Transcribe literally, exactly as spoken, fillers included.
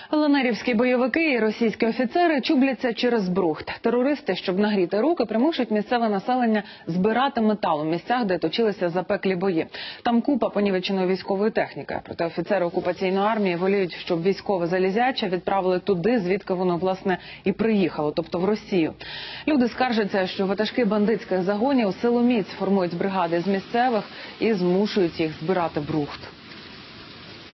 Ленерівські бойовики і російські офіцери чубляться через брухт. Терористи, щоб нагріти руки, примушують місцеве населення збирати метал у місцях, де точилися запеклі бої. Там купа понівеченої військової техніки. Проте офіцери окупаційної армії воліють, щоб військове залізяче відправили туди, звідки воно, власне, і приїхало, тобто в Росію. Люди скаржаться, що ватажки бандитських загонів силоміць формують бригади з місцевих і змушують їх збирати брухт.